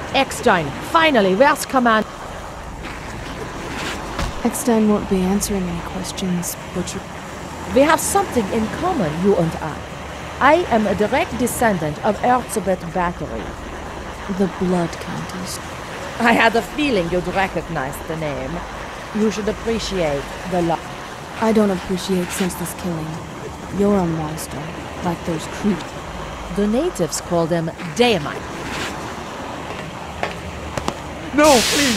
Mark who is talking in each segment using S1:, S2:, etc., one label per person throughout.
S1: Eckstein, finally, where's command?
S2: Eckstein won't be answering any questions, Butcher.
S1: We have something in common, you and I. I am a direct descendant of Erzsébet Bathory.
S2: The Blood Countess.
S1: I had a feeling you'd recognize the name. You should appreciate the love.
S2: I don't appreciate senseless killing. You're a monster, like those creatures.
S1: The natives call them Daemite.
S3: No, please!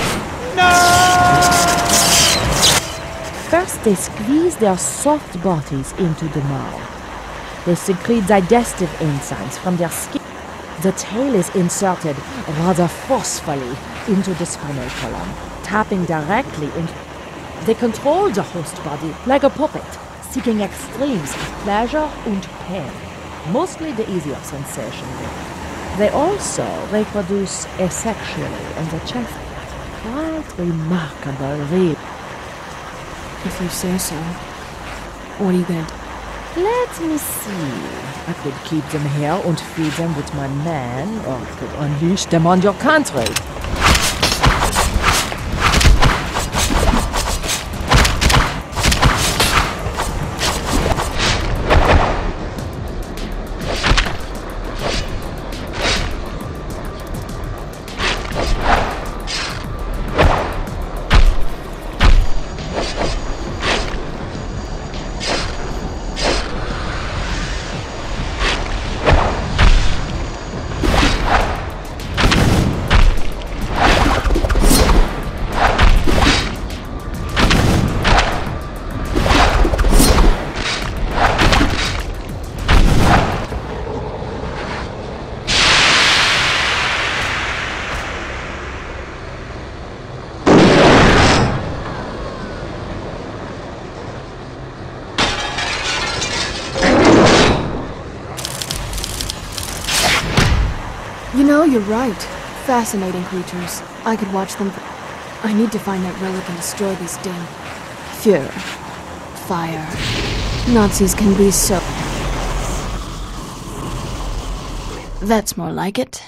S3: No!
S1: First, they squeeze their soft bodies into the mouth. They secrete digestive enzymes from their skin. The tail is inserted rather forcefully into the spinal column, tapping directly into. They control the host body like a puppet, seeking extremes of pleasure and pain, mostly the easier sensation. They also reproduce asexually in the chest. Quite remarkable, really.
S2: If you say so. What are you gonna do?
S1: Let me see. I could keep them here and feed them with my men, or I could unleash them on your country.
S2: You know, you're right. Fascinating creatures. I could watch them. I need to find that relic and destroy these damn... Fuhrer. Fire. Nazis can be so... That's more like it.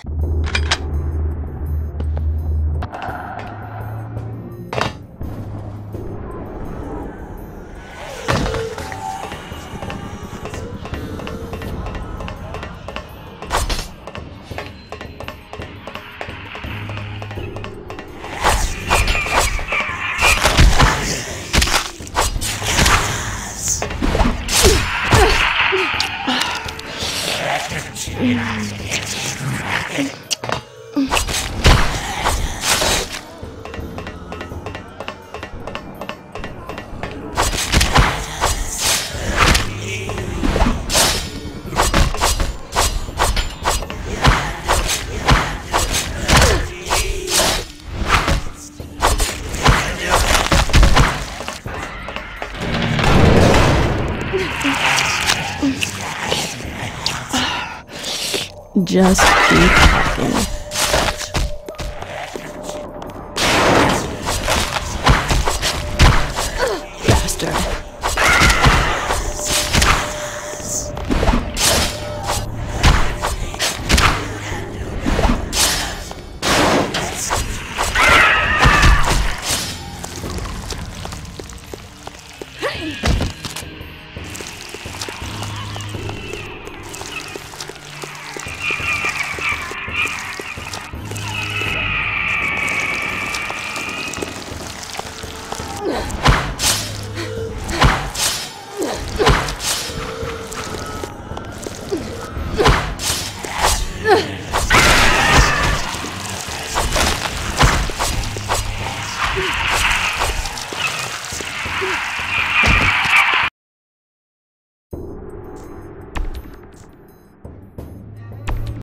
S2: Just keep talking.